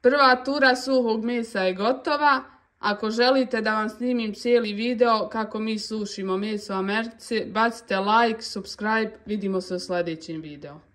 Prva tura suhog mesa je gotova. Ako želite da vam snimim cijeli video kako mi sušimo meso u Americi, bacite like, subscribe, vidimo se u sljedećem videu.